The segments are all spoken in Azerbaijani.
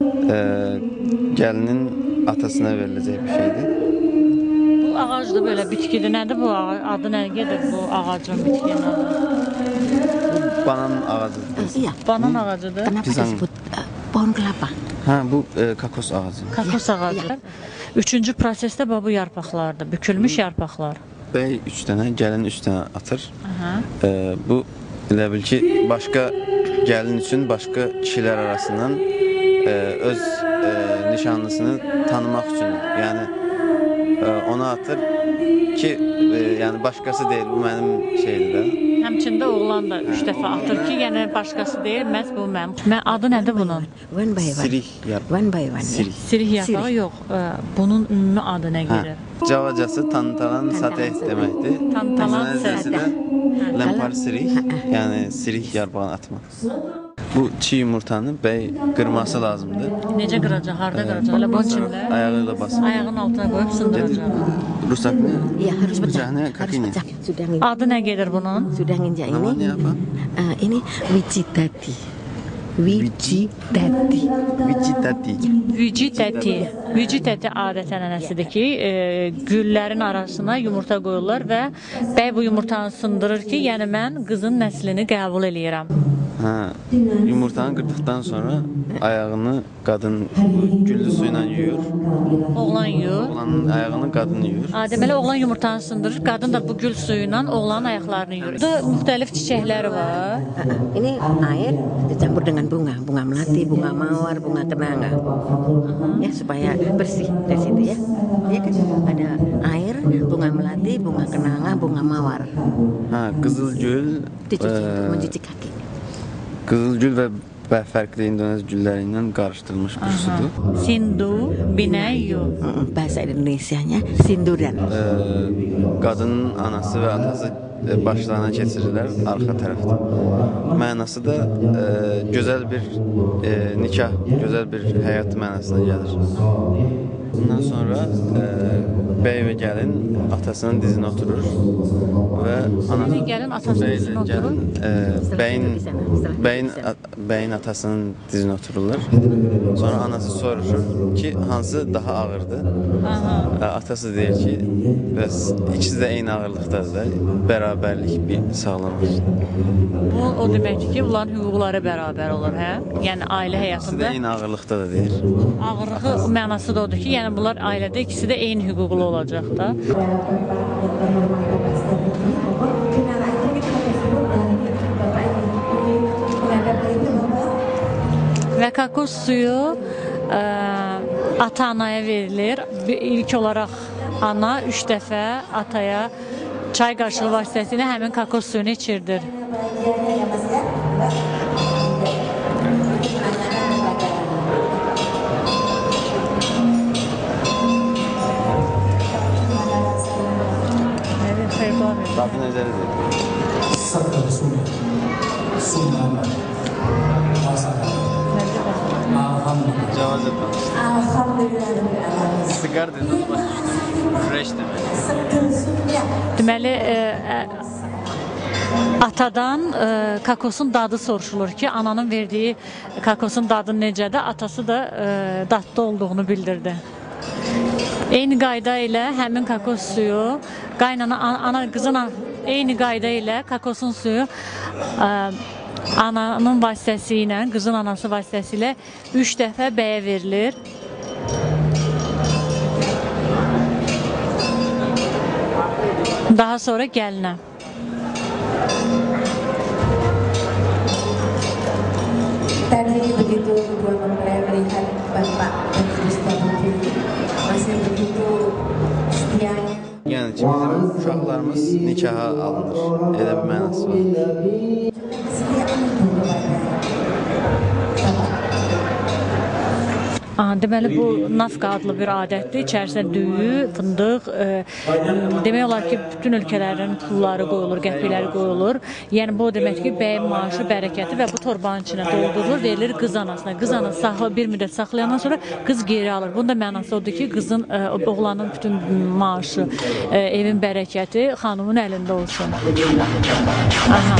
Gəlinin atasına veriləcək bir şeydir. Bu ağacdır, böyle bitkidir. Nədir bu ağac? Adı nə gedir bu ağacın, bitkinin adı? Bu banan ağacıdır. Iya. Banan ağacıdır. Kenapa Pisang. disebut pohon kelapa? Ha, bu kakos ağacı. Kakos ağacı. Üçüncü prosesdə bu yarpaqlardır, bükülmüş yarpaqlar. Bəy 3 dənə, gəlin 3 dənə atır. Aha. Bu elə bil ki, başqa gəlin üçün başqa kişilər arasından öz nişanlısını tanımaq üçün. Yəni ona atır ki, yəni başqası deyil, bu mənim şeydir də. Həmçində oğlan da 3 dəfə atır ki, yəni başqası deyil, məhz bu mənim. Adı nədir bunun? One by one. Sirih yarpağı. One by one. Sirih. Sirih yarpağı yox. Bunun ümumi adı nə gedir? Cavacası tantalan sateh deməkdir. Tantalan sateh. Lempar sirih, yəni sirih yarpağını atmaq. Bu çiğ yumurtanı bəy qırması lazımdır. Necə qıracaq, harda qıracaq? Elə bunun içində? Ayağıyla basır. Ayağının altına qoyub sındıracaq. Rusakını, Iya, harus pecah. bıçağını Harus kakini. pecah. Sudah nginjak. Adı nə gedir bunun? Sudah nginjak Namanya ini. apa? Ini wijitati. Wijitati. Vicitati. Vücid əti. Vücid əti adət ənənəsidir ki, güllərin arasına yumurta qoyurlar və bəy bu yumurtanı sındırır ki, yəni mən qızın nəslini qəbul eləyirəm. Ha, yumurtanı qırdıqdan sonra ayağını qadın güllü suyla yuyur. Oğlan yuyur. Oğlanın ayağını qadın yuyur. Deməli, oğlan yumurtanı sındırır, qadın da bu gül suyu ilə oğlanın ayaqlarını yuyur. Burada müxtəlif çiçəkləri var. Ini air dicampur dengan bunga, bunga melati, bunga mawar, bunga kenanga. Ya supaya bersih dari situ ya. Ya kan ada air, bunga melati, bunga kenanga, bunga mawar. Ha, qızılgül, Dicuci untuk mencuci kaki. qızılgül və fərqli İndonez gülləri ilə qarışdırılmış bir sudur. Sindu, binəyu. Bahasa Indonesianya sinduran. Qadının anası və atası başlarına keçirirlər arxa tərəfdə. Mənası da gözəl bir nikah, gözəl bir həyat mənasına gəlir. Bundan sonra bəy və gəlin atasının dizinə oturur və anası Gəlin atasının dizinə oturur. Bəyin atasının dizinə otururlar. Sonra anası soruşur ki, hansı daha ağırdır? Atası deyir ki, bəs ikisi də eyni ağırlıqdadır da, bərabərlik bir sağlanır. Bu o deməkdir ki, bunların hüquqları bərabər olur, hə? Yəni ailə İkisi də həyatında eyni ağırlıqda da deyir. ağırlığı mənası da odur ki, yəni bunlar ailədə ikisi də eyni hüquqlu olacaq da. Və kakos suyu ata-anaya verilir. İlk olaraq ana 3 dəfə ataya çay qaşığı vasitəsilə həmin kakos suyunu içirdir. Tadı necədir? Sakal sunnah, sunnah, alhamdulillah. Cavaz yapalım. Alhamdulillah. Sigar dediniz, başa düşdüm. Fresh demək. Deməli, atadan kakosun dadı soruşulur ki, ananın verdiyi kakosun dadı necədir? Atası da dadlı olduğunu bildirdi. Eyni qayda ilə həmin kakos suyu qızın eyni qayda ilə kakosun suyu ananın vasitəsilə, qızın anası vasitəsilə 3 dəfə bəyə verilir. Daha sonra gəlinə. Tadi begitu kedua mempelai melihat bapak dan istri masih begitu setianya. Yəni ki, bizim uşaqlarımız nikaha alınır. Elə bir mənası var. Setiap minggu kepada Deməli, bu nafqa adlı bir adətdir. İçərisinə düyü, fındıq, demək olar ki, bütün ölkələrin pulları qoyulur, qəpikləri qoyulur. Yəni, bu demək ki, bəyin maaşı, bərəkəti və bu torbanın içinə doldurulur, verilir qız anasına. Qız anası bir müddət saxlayandan sonra qız geri alır. Bunun da mənası odur ki, qızın, oğlanın bütün maaşı, evin bərəkəti xanımın əlində olsun. Aha.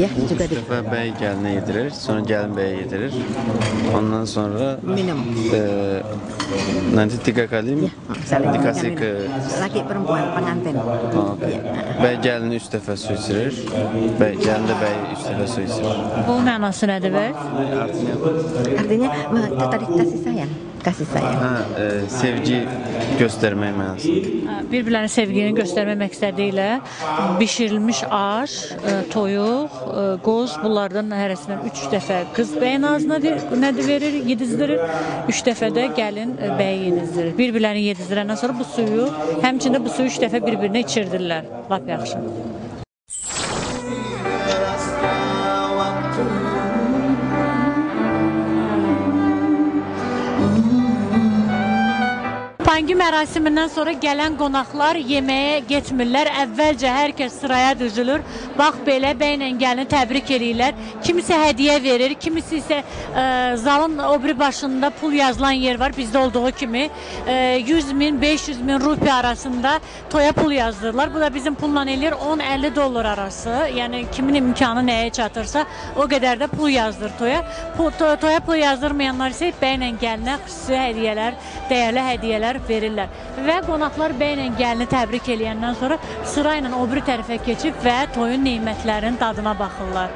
Ya, juga Üç defa bəy gəlinə yedirir, sonra gəlin bəyə yedirir. Ondan sonra minum. nanti 3 kali Ya, saling dikasih minum. ke Laki perempuan pengantin. okay. Bəy gəlini 3 dəfə su içirir. Bəy gəlin də bəy 3 dəfə su içirir. Bu mənası nədir bəy? Artinya itu tadi kasih sayang, kasih sayang. Ha, sevgi göstərmək mənasında. Bir-birlərinə sevgini göstərmə məqsədi ilə bişirilmiş aş, toyuq, qoz bunlardan hərəsindən 3 dəfə qız bəyin ağzına nədir verir, yedizdirir. 3 dəfə də gəlin bəyi yedizdirir. Bir-birlərini yedizdirəndən sonra bu suyu, həmçində bu suyu 3 dəfə bir-birinə içirdirlər. Lap yaxşı. Pangi mərasimindən sonra gələn qonaqlar yeməyə getmirlər. Əvvəlcə hər kəs sıraya düzülür. Bax belə bəylə gəlini təbrik eləyirlər. Kimisi hədiyyə verir, kimisi isə zalın o biri başında pul yazılan yer var. Bizdə olduğu kimi 100 min, 500 min rupi arasında toya pul yazdırırlar. Bu da bizim pulla eləyir 10-50 dollar arası. Yəni kimin imkanı nəyə çatırsa o qədər də pul yazdır toya. Toya pul yazdırmayanlar isə bəylə gəlinə xüsusi hədiyyələr, dəyərli hədiyyələr verirlər. Və qonaqlar bəylə gəlini təbrik eləyəndən sonra sırayla o biri tərəfə keçib və toyun nemətlərinin dadına baxırlar.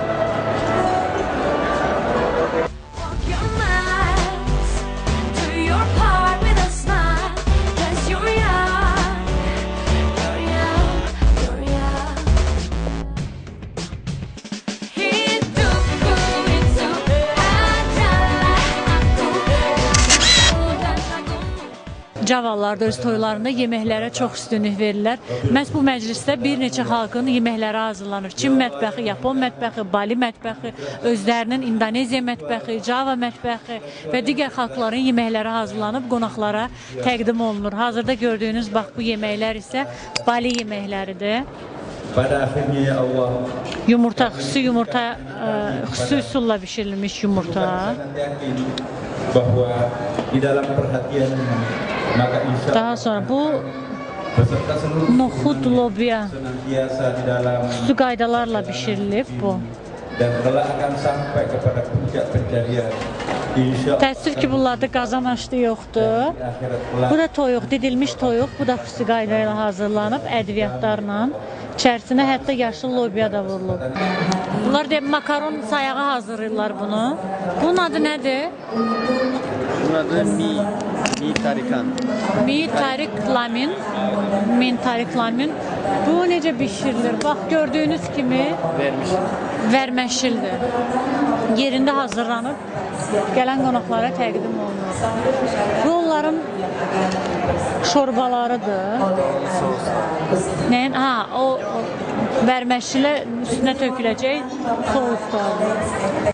Cavallarda öz toylarında yeməklərə çox üstünlük verirlər. Məhz bu məclisdə bir neçə xalqın yeməkləri hazırlanır. Çin mətbəxi, Yapon mətbəxi, Bali mətbəxi, özlərinin İndoneziya mətbəxi, Java mətbəxi və digər xalqların yeməkləri hazırlanıb qonaqlara təqdim olunur. Hazırda gördüyünüz bax bu yeməklər isə Bali yeməkləridir. Pada akhirnya ya Allah. Yumurta, xüsusi yumurta, xüsusi üsulla bişirilmiş yumurta. Bahwa di dalam perhatian maka insya Daha sonra bu beserta seluruh nohud lobya senantiasa di dalam su qaydalarla bişirilib bu. dan kelak akan sampai kepada puncak pencarian. Insya Təəssüf ki, bunlarda qazan aşdı yoxdur. akhirat kelak. Bu da toyuq, didilmiş toyuq. Bu da xüsusi qayda ilə hazırlanıb ədviyyatlarla. İçərisinə hətta yaşıl lobya da vurulub. Bunlar deyib makaron sayağı hazırlayırlar bunu. Bunun adı nədir? Bunun adı mi tarikan. Mi tarik lamin. Min tarik lamin. Bu necə bişirilir? Bax gördüyünüz kimi Vermiş. vərməşildir. Yerində hazırlanıb gələn qonaqlara təqdim olunur. Bu onların şorbalarıdır. Nəyin? Ha, o vərməşilə üstünə töküləcək souslardır.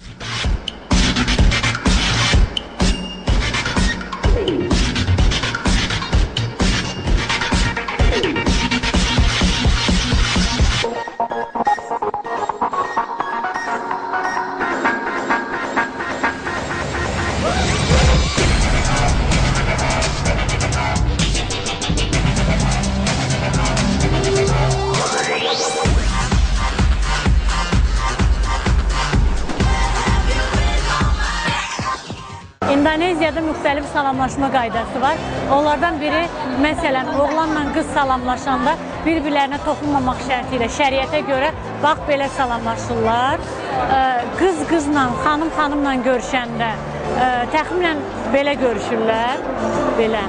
İndoneziyada müxtəlif salamlaşma qaydası var. Onlardan biri, məsələn, oğlanla qız salamlaşanda bir-birlərinə toxunmamaq şərti ilə şəriətə görə bax belə salamlaşırlar. Qız qızla, xanım xanımla görüşəndə təxminən belə görüşürlər. Belə.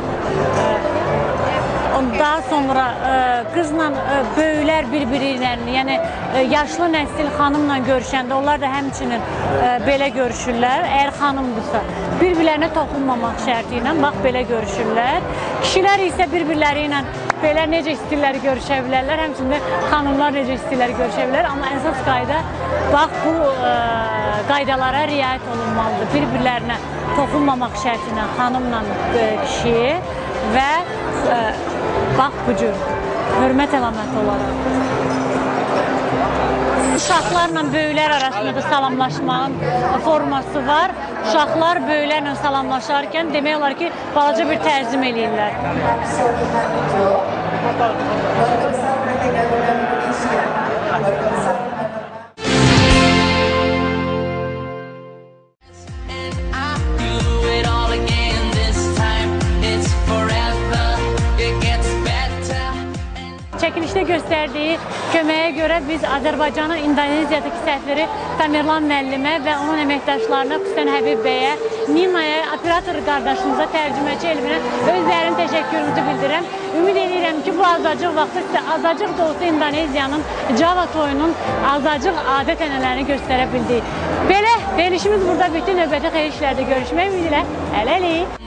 Daha sonra qızla böyüklər bir-biri ilə, yəni yaşlı nəsil xanımla görüşəndə onlar da həmçinin belə görüşürlər. Əgər xanımdırsa, bir-birlərinə toxunmamaq şərti ilə bax belə görüşürlər. Kişilər isə bir-birləri ilə belə necə istəyirlər görüşə bilərlər, həmçində xanımlar necə istəyirlər görüşə bilər. Amma əsas qayda bax bu qaydalara riayət olunmalıdır. Bir-birlərinə toxunmamaq şərti ilə xanımla kişi və bax bu cür hörmət əlaməti olaraq. Uşaqlarla böyüklər arasında da salamlaşmanın forması var. Uşaqlar böyüklərlə salamlaşarkən demək olar ki, balaca bir təzim eləyirlər. çəkilişdə göstərdiyi köməyə görə biz Azərbaycanın İndoneziyadakı səfiri Tamerlan müəllimə və onun əməkdaşlarına, xüsusən Həbib bəyə, Ninaya, operator qardaşımıza, tərcüməçi elminə özlərinin təşəkkürümüzü bildirirəm. Ümid edirəm ki, bu azacıq vaxtda sizə azacıq da olsa İndoneziyanın Java toyunun azacıq adət-ənənələrini göstərə bildik. Belə verilişimiz burada bütün növbəti xeyir işlərdə görüşmək ümidi ilə hələlik.